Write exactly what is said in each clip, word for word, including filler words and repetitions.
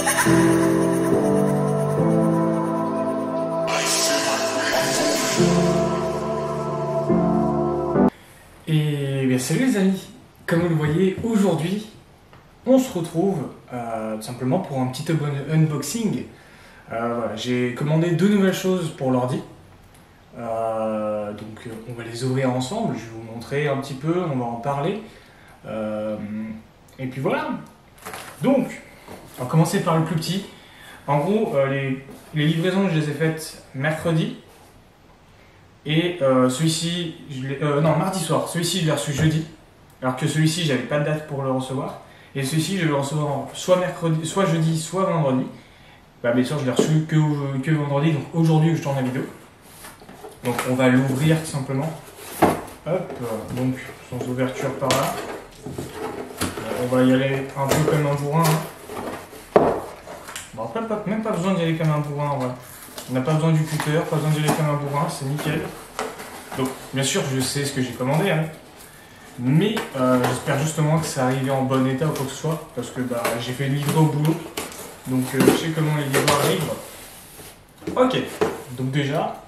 Et bien salut les amis, comme vous le voyez, aujourd'hui on se retrouve euh, tout simplement pour un petit unboxing. Euh, voilà, j'ai commandé deux nouvelles choses pour l'ordi, euh, donc on va les ouvrir ensemble, je vais vous montrer un petit peu, on va en parler, euh, et puis voilà. Donc on va commencer par le plus petit. En gros, euh, les, les livraisons je les ai faites mercredi. Et euh, celui-ci, euh, non, mardi soir, celui-ci je l'ai reçu jeudi, alors que celui-ci j'avais pas de date pour le recevoir. Et celui-ci je vais le recevoir soit mercredi, soit jeudi, soit vendredi. Bah, bien sûr je l'ai reçu que, que vendredi, donc aujourd'hui je tourne la vidéo. Donc on va l'ouvrir tout simplement. Hop, donc sans ouverture par là. On va y aller un peu comme un bourrin. Hein. Bon après pas, même pas besoin d'y aller comme un bourrin en vrai. On n'a pas besoin du cutter, pas besoin d'y aller comme un bourrin, c'est nickel. Donc, bien sûr, je sais ce que j'ai commandé, hein. Mais euh, j'espère justement que ça arrive en bon état ou quoi que ce soit, parce que bah, j'ai fait livrer au boulot, donc euh, je sais comment les livres arrivent. Ok, donc déjà,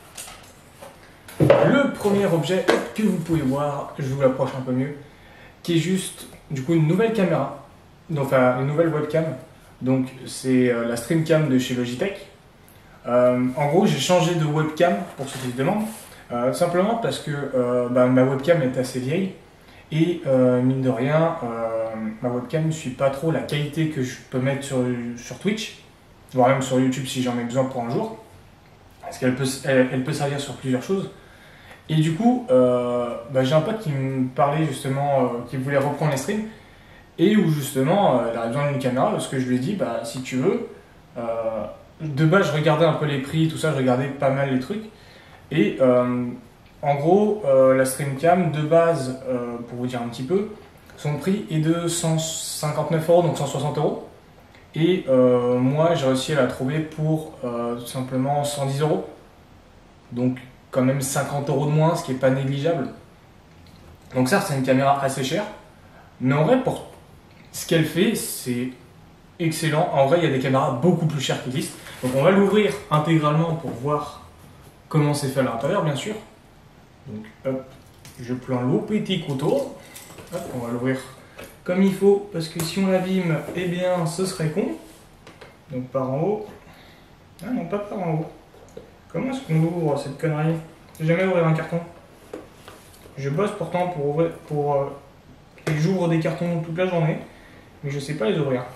le premier objet que vous pouvez voir, je vous l'approche un peu mieux, qui est juste, du coup, une nouvelle caméra, enfin, une nouvelle webcam. Donc, c'est euh, la Streamcam de chez Logitech. Euh, en gros, j'ai changé de webcam pour ceux qui se demandent, euh, simplement parce que euh, bah, ma webcam est assez vieille et euh, mine de rien, euh, ma webcam ne suit pas trop la qualité que je peux mettre sur, sur Twitch, voire même sur YouTube si j'en ai besoin pour un jour, parce qu'elle peut, elle, elle peut servir sur plusieurs choses. Et du coup, euh, bah, j'ai un pote qui me parlait justement, euh, qui voulait reprendre les streams, et où justement, euh, il a besoin d'une caméra, parce que je lui ai dit, bah, si tu veux, euh, de base, je regardais un peu les prix, tout ça, je regardais pas mal les trucs. Et euh, en gros, euh, la Streamcam, de base, euh, pour vous dire un petit peu, son prix est de cent cinquante-neuf euros, donc cent soixante euros. Et euh, moi, j'ai réussi à la trouver pour euh, tout simplement cent dix euros. Donc, quand même cinquante euros de moins, ce qui n'est pas négligeable. Donc, ça, c'est une caméra assez chère. Mais en vrai, pour ce qu'elle fait, c'est excellent. En vrai, il y a des caméras beaucoup plus chères qui existent. Donc on va l'ouvrir intégralement pour voir comment c'est fait à l'intérieur, bien sûr. Donc hop, je prends le petit couteau. Hop, on va l'ouvrir comme il faut, parce que si on l'abîme, eh bien ce serait con. Donc par en haut. Ah non, pas par en haut. Comment est-ce qu'on ouvre cette connerie? J'ai jamais ouvert un carton. Je bosse pourtant pour ouvrir, pour... Euh, et j'ouvre des cartons toute la journée, mais je sais pas les ouvrir.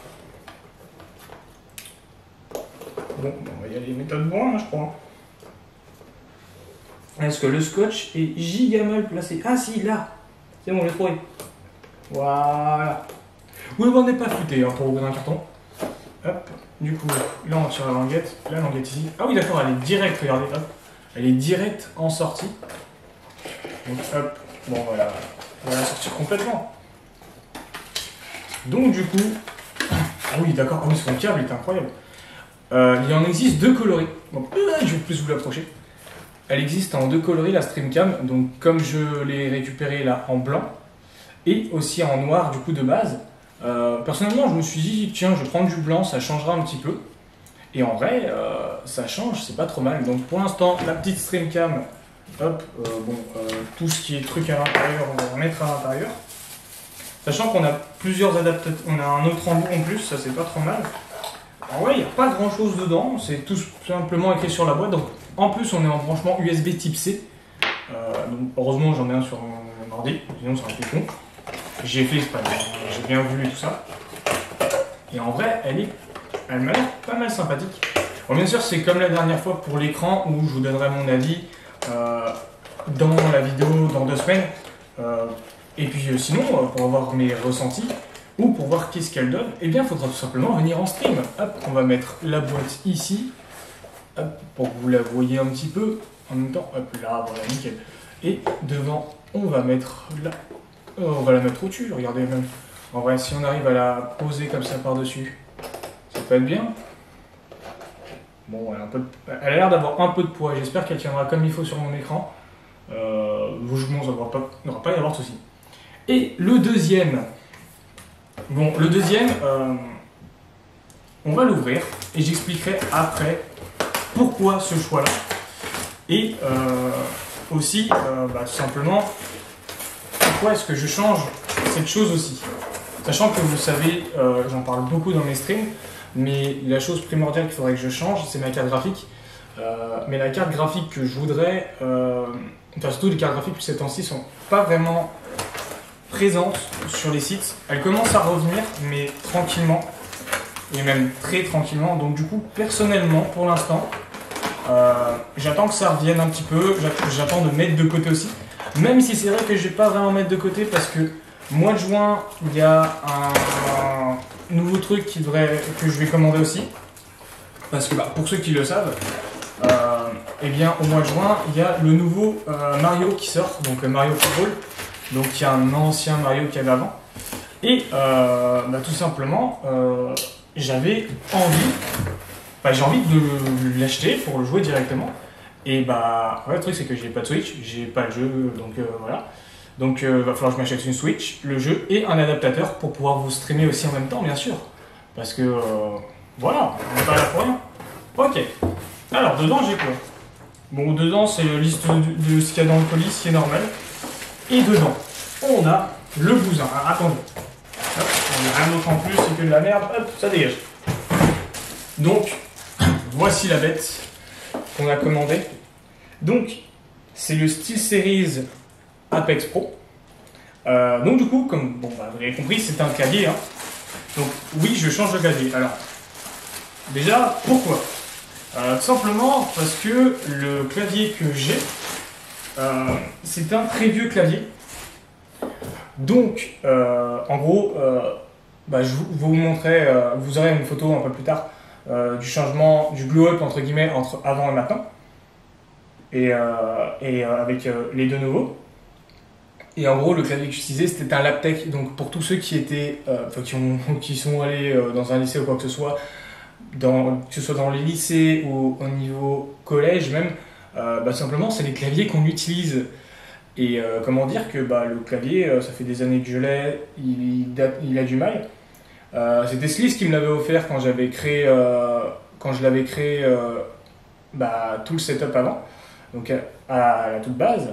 Bon, on va y aller méthode bourrin, je crois. Est-ce que le scotch est giga mal placé? Ah si, là. C'est bon, j'ai trouvé. Voilà. Oui, on n'est pas fouté hein, pour ouvrir un carton. Hop. Du coup, là on tire la languette. La languette ici. Ah oui, d'accord, elle est directe, regardez. Hop. Elle est directe en sortie. Donc hop. Bon, voilà. On va la sortir complètement. Donc du coup... Ah oui, d'accord. Ah oui, son câble est incroyable. Euh, il en existe deux coloris, donc euh, je vais plus vous l'approcher. Elle existe en deux coloris, la Streamcam, donc comme je l'ai récupérée là en blanc, et aussi en noir du coup de base. Euh, personnellement je me suis dit tiens je vais prendre du blanc, ça changera un petit peu. Et en vrai euh, ça change, c'est pas trop mal. Donc pour l'instant la petite Streamcam, hop, euh, bon, euh, tout ce qui est truc à l'intérieur on va remettre à l'intérieur. Sachant qu'on a plusieurs adaptateurs, on a un autre embout en plus, ça c'est pas trop mal. En vrai, il n'y a pas grand chose dedans, c'est tout simplement écrit sur la boîte. Donc, en plus, on est en branchement U S B type C. Euh, donc, heureusement, j'en ai un sur mon ordi, sinon ça aurait été con. J'ai fait exprès, j'ai bien voulu tout ça. Et en vrai, elle, est, elle m'a l'air pas mal sympathique. Bon, bien sûr, c'est comme la dernière fois pour l'écran où je vous donnerai mon avis euh, dans la vidéo dans deux semaines. Euh, et puis, euh, sinon, pour avoir mes ressentis. Ou pour voir qu'est-ce qu'elle donne, eh bien il faudra tout simplement venir en stream. Hop, on va mettre la boîte ici, hop, pour que vous la voyez un petit peu. En même temps, hop là, voilà, nickel. Et devant, on va mettre là, on va la mettre au-dessus, regardez même. En vrai, si on arrive à la poser comme ça par-dessus, ça peut être bien. Bon, elle a, un peu de... elle a l'air d'avoir un peu de poids, j'espère qu'elle tiendra comme il faut sur mon écran. Euh, bon, ça ne devra pas, devra pas y avoir de souci. Et le deuxième... Bon, le deuxième, euh, on va l'ouvrir et j'expliquerai après pourquoi ce choix-là. Et euh, aussi, euh, bah, tout simplement, pourquoi est-ce que je change cette chose aussi. Sachant que vous savez, euh, j'en parle beaucoup dans mes streams, mais la chose primordiale qu'il faudrait que je change, c'est ma carte graphique. Euh, mais la carte graphique que je voudrais, euh, enfin surtout les cartes graphiques ces temps-ci sont pas vraiment présentes sur les sites. Elles commencent à revenir, mais tranquillement, et même très tranquillement. Donc du coup, personnellement, pour l'instant, euh, j'attends que ça revienne un petit peu, j'attends de mettre de côté aussi. Même si c'est vrai que je vais pas vraiment mettre de côté parce que mois de juin, il y a un, un nouveau truc qui devrait, que je vais commander aussi. Parce que bah, pour ceux qui le savent, euh, eh bien, au mois de juin, il y a le nouveau euh, Mario qui sort, donc euh, Mario Football. Donc il y a un ancien Mario qu'il y avait avant. Et euh, bah, tout simplement, euh, j'avais envie, bah, j'ai envie de l'acheter pour le jouer directement. Et bah, ouais, le truc c'est que j'ai pas de Switch, j'ai pas le jeu, donc euh, voilà. Donc il euh, va falloir que je m'achète une Switch, le jeu et un adaptateur pour pouvoir vous streamer aussi en même temps, bien sûr. Parce que euh, voilà, on n'est pas là pour rien. Ok. Alors dedans j'ai quoi? Bon, dedans c'est la liste de, de ce qu'il y a dans le colis, ce qui est normal. Et dedans, on a le bousin. Alors, attendez. Hop, on a rien d'autre en plus, c'est que de la merde. Hop, ça dégage. Donc, voici la bête qu'on a commandée. Donc, c'est le SteelSeries Apex Pro. Euh, donc, du coup, comme bon, bah, vous avez compris, c'est un clavier. Hein. Donc, oui, je change de clavier. Alors, déjà, pourquoi? euh, Tout simplement parce que le clavier que j'ai, euh, c'est un très vieux clavier. Donc, euh, en gros, euh, bah, je vous, vous montrerai, euh, vous aurez une photo un peu plus tard euh, du changement, du glow-up entre guillemets entre avant et maintenant, et, euh, et euh, avec euh, les deux nouveaux. Et en gros, le clavier que j'utilisais, c'était un Laptec. Donc, pour tous ceux qui étaient, euh, enfin, qui, ont, qui sont allés euh, dans un lycée ou quoi que ce soit, dans, que ce soit dans les lycées ou au niveau collège même, euh, bah, simplement, c'est les claviers qu'on utilise. Et euh, comment dire que bah, le clavier, euh, ça fait des années que je l'ai, il, il, date- il a du mal. Euh, C'était Sliss qui me l'avait offert quand j'avais créé, euh, quand je l'avais créé euh, bah, tout le setup avant, donc à, à la toute base.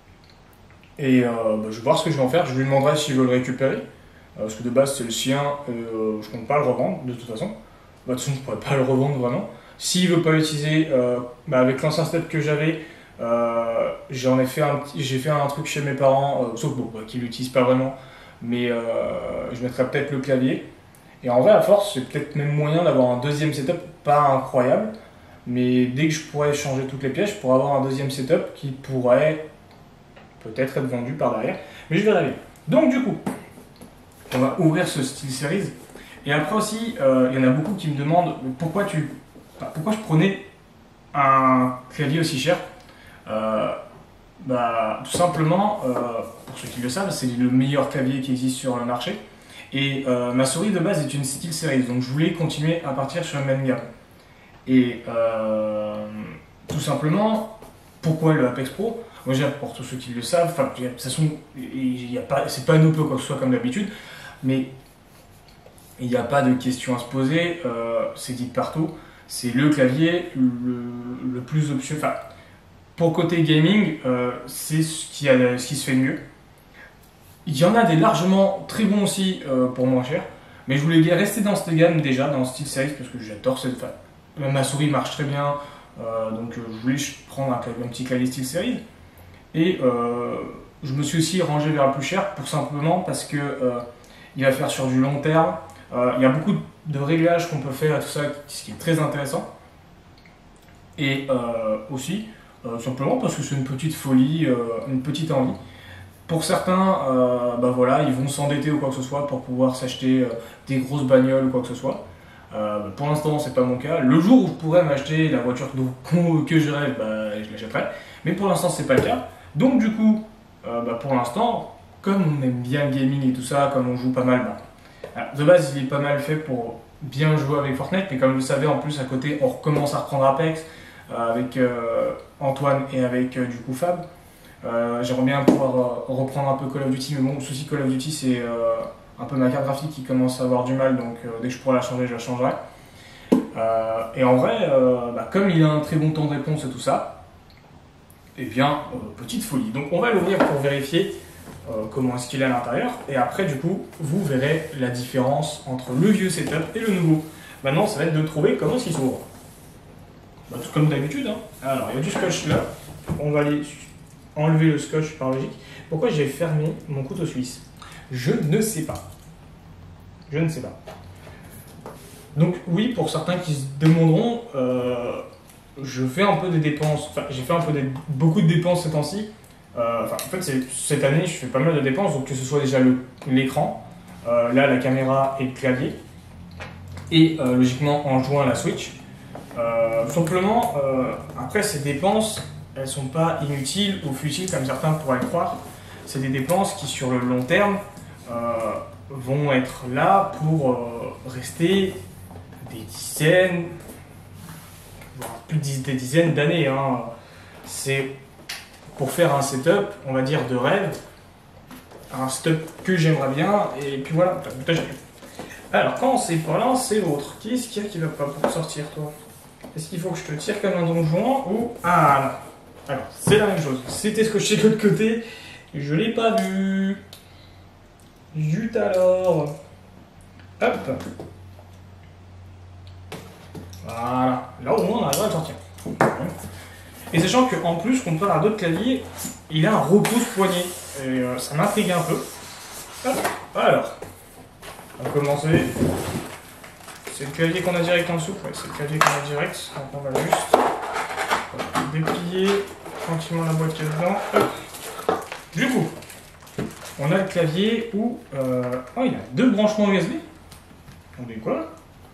Et euh, bah, je vais voir ce que je vais en faire. Je lui demanderai s'il veut le récupérer, euh, parce que de base c'est le sien. Euh, je compte pas le revendre de toute façon. Bah, de toute façon, je pourrais pas le revendre vraiment. S'il veut pas l'utiliser, euh, bah, avec l'ancien setup que j'avais. Euh, j'en ai fait un petit- j'ai fait un truc chez mes parents, euh, sauf bon, bah, qu'ils l'utilisent pas vraiment, mais euh, je mettrais peut-être le clavier. Et en vrai, à force, c'est peut-être même moyen d'avoir un deuxième setup, pas incroyable, mais dès que je pourrais changer toutes les pièces, je pourrais avoir un deuxième setup qui pourrait peut-être être vendu par derrière. Mais je verrai bien. Donc du coup, on va ouvrir ce SteelSeries. Et après aussi, euh, il y en a beaucoup qui me demandent pourquoi tu, enfin, pourquoi je prenais un clavier aussi cher. Euh, bah, tout simplement, euh, pour ceux qui le savent, c'est le meilleur clavier qui existe sur le marché. Et euh, ma souris de base est une SteelSeries, donc je voulais continuer à partir sur la même gamme. Et euh, tout simplement, pourquoi le Apex Pro? Moi, je veux dire, pour tous ceux qui le savent, enfin, de toute façon, il y a pas, c'est pas noob quoi que ce soit comme d'habitude, mais il n'y a pas de question à se poser, euh, c'est dit partout, c'est le clavier le, le plus optionnel. Enfin, pour côté gaming, euh, c'est ce qui, a, ce qui se fait de mieux. Il y en a des largement très bons aussi euh, pour moins cher, mais je voulais rester dans cette gamme déjà, dans SteelSeries, parce que j'adore cette. Enfin, ma souris marche très bien, euh, donc euh, je voulais prendre un, un petit clavier SteelSeries. Et euh, je me suis aussi rangé vers le plus cher, pour simplement parce que euh, il va faire sur du long terme. Euh, il y a beaucoup de réglages qu'on peut faire et tout ça, ce qui est très intéressant. Et euh, aussi. Euh, simplement parce que c'est une petite folie, euh, une petite envie. Pour certains, euh, bah voilà, ils vont s'endetter ou quoi que ce soit pour pouvoir s'acheter euh, des grosses bagnoles ou quoi que ce soit. Euh, pour l'instant, c'est pas mon cas. Le jour où je pourrais m'acheter la voiture que, que je rêve, bah, je l'achèterai. Mais pour l'instant, c'est pas le cas. Donc du coup, euh, bah, pour l'instant, comme on aime bien le gaming et tout ça, comme on joue pas mal, bah, alors, de base, il est pas mal fait pour bien jouer avec Fortnite. Mais comme vous le savez, en plus à côté, on recommence à reprendre Apex. Euh, avec euh, Antoine et avec euh, du coup Fab. Euh, J'aimerais bien pouvoir euh, reprendre un peu Call of Duty, mais bon, le souci Call of Duty, c'est euh, un peu ma carte graphique qui commence à avoir du mal, donc euh, dès que je pourrai la changer, je la changerai. Euh, et en vrai, euh, bah, comme il a un très bon temps de réponse et tout ça, eh bien, euh, petite folie. Donc on va l'ouvrir pour vérifier euh, comment est-ce qu'il est à l'intérieur. Et après, du coup, vous verrez la différence entre le vieux setup et le nouveau. Maintenant, ça va être de trouver comment est-ce qu'il s'ouvre. Bah, tout comme d'habitude. Hein. Alors, il y a du scotch là. On va aller enlever le scotch par logique. Pourquoi j'ai fermé mon couteau suisse? Je ne sais pas. Je ne sais pas. Donc oui, pour certains qui se demanderont, euh, je fais un peu des dépenses, enfin j'ai fait un peu des, beaucoup de dépenses ces temps-ci. Euh, enfin, en fait, cette année, je fais pas mal de dépenses, donc que ce soit déjà l'écran, euh, là la caméra et le clavier, et euh, logiquement en jouant à la Switch. Euh, simplement, euh, après ces dépenses, elles sont pas inutiles ou futiles comme certains pourraient le croire. C'est des dépenses qui sur le long terme euh, vont être là pour euh, rester des dizaines, voire plus de des dizaines d'années. Hein. C'est pour faire un setup, on va dire, de rêve, un setup que j'aimerais bien, et puis voilà. Alors, quand c'est pas l'un, c'est l'autre. Qu'est-ce qu'il y a qui va pas pour sortir, toi? Est-ce qu'il faut que je te tire comme un donjon ou... Ah, non. Alors, c'est la même chose. C'était ce que je sais de l'autre côté, je l'ai pas vu. Zut alors. Hop. Voilà, là au moins on arrive à le sortir. Et sachant qu'en plus, comparé à d'autres claviers, il a un repose-poignet. Et euh, ça m'intrigue un peu. Hop. Alors, on va commencer. C'est le clavier qu'on a direct en dessous. Ouais, c'est le clavier qu'on a direct. Donc on va juste déplier tranquillement la boîte qu'il y a dedans. Hop. Du coup, on a le clavier où euh... oh, il a deux branchements U S B. On dit quoi?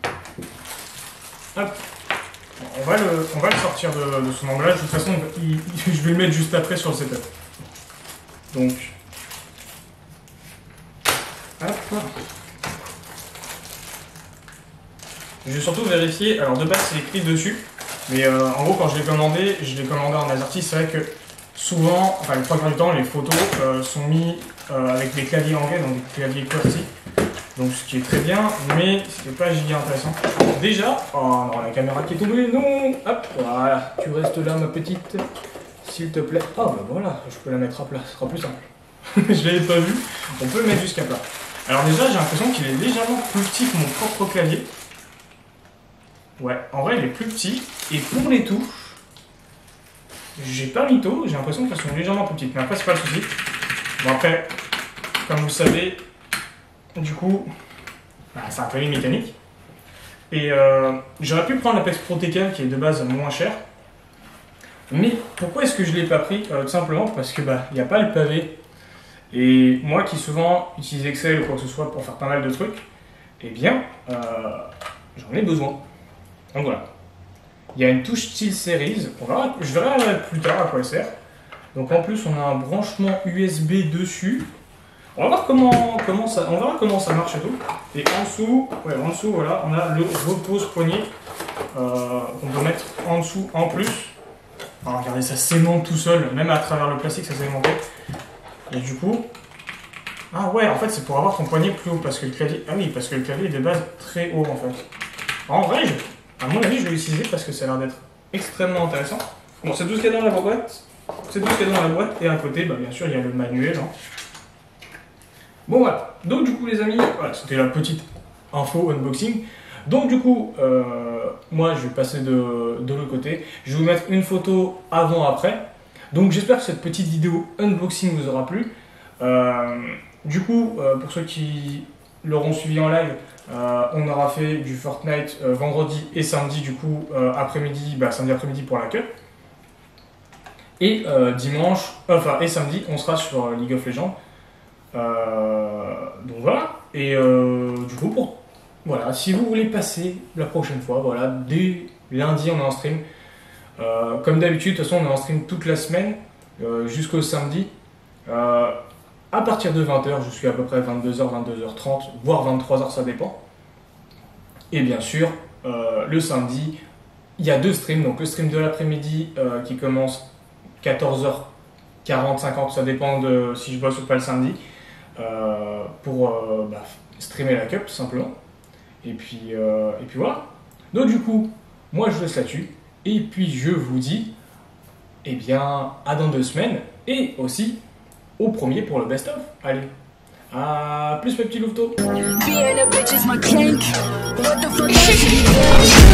Hop. On va, le, on va le sortir de, de son emballage. De toute façon, il, il, je vais le mettre juste après sur le setup. Donc, hop. Je vais surtout vérifier. Alors, de base, c'est écrit dessus. Mais euh, en gros, quand je l'ai commandé, je l'ai commandé en ASRocky. C'est vrai que souvent, enfin, le trois quarts du temps, les photos euh, sont mis euh, avec des claviers anglais, donc des claviers QWERTY. Donc ce qui est très bien, mais ce n'est pas giga intéressant. Déjà, oh non, la caméra qui est tombée, non. Hop, voilà, tu restes là ma petite, s'il te plaît. Ah bah voilà, je peux la mettre à plat, ce sera plus simple. Je l'avais pas vu, on peut le mettre jusqu'à plat. Alors déjà, j'ai l'impression qu'il est légèrement plus petit que mon propre clavier. Ouais, en vrai il est plus petit, et pour les touches, j'ai pas mytho, j'ai l'impression qu'elles sont légèrement plus petites, mais après c'est pas le souci. Bon après, comme vous le savez, du coup, bah, c'est un clavier mécanique. Et euh, j'aurais pu prendre l'Apex Pro T K qui est de base moins cher. Mais pourquoi est-ce que je ne l'ai pas pris? euh, Tout simplement parce que bah, il n'y a pas le pavé. Et moi qui souvent utilise Excel ou quoi que ce soit pour faire pas mal de trucs, eh bien, euh, j'en ai besoin. Donc voilà. Il y a une touche Steel Series. On verra, je verrai plus tard à quoi elle sert. Donc en plus, on a un branchement U S B dessus. On va voir comment, comment ça, on verra comment ça marche et tout. Et en dessous, ouais, en dessous, voilà, on a le repose-poignet euh, qu'on peut mettre en dessous en plus. Alors, regardez, ça s'aimante tout seul, même à travers le plastique, ça s'aimantait. Et du coup, ah ouais, en fait, c'est pour avoir ton poignet plus haut parce que le clavier, ah oui, parce que le clavier est de base très haut en fait. En vrai, je, à mon avis, je vais l'utiliser parce que ça a l'air d'être extrêmement intéressant. Bon, c'est tout ce qu'il y a dans la boîte. C'est tout ce qu'il y a dans la boîte et à côté, bah, bien sûr, il y a le manuel. Hein. Bon voilà, donc du coup les amis, voilà, c'était la petite info unboxing. Donc du coup, euh, moi je vais passer de, de l'autre côté. Je vais vous mettre une photo avant-après. Donc j'espère que cette petite vidéo unboxing vous aura plu. Euh, du coup, euh, pour ceux qui l'auront suivi en live, euh, on aura fait du Fortnite euh, vendredi et samedi, du coup euh, après-midi, bah, samedi après-midi pour la cup. Et euh, dimanche, enfin et samedi, on sera sur League of Legends. Euh, donc voilà, et euh, du coup, pour, voilà, si vous voulez passer la prochaine fois, voilà, dès lundi on est en stream. Euh, comme d'habitude, de toute façon, on est en stream toute la semaine euh, jusqu'au samedi. Euh, à partir de vingt heures, je suis à peu près vingt-deux heures, vingt-deux heures trente, voire vingt-trois heures, ça dépend. Et bien sûr, euh, le samedi, il y a deux streams. Donc le stream de l'après-midi euh, qui commence quatorze heures quarante, cinquante, ça dépend de si je bosse ou pas le samedi. Euh, pour euh, bah, streamer la cup tout simplement et puis, euh, et puis voilà. Donc du coup, moi je laisse là-dessus. Et puis je vous dis, eh bien, à dans deux semaines. Et aussi, au premier pour le best-of. Allez, à plus mes petits louveteaux.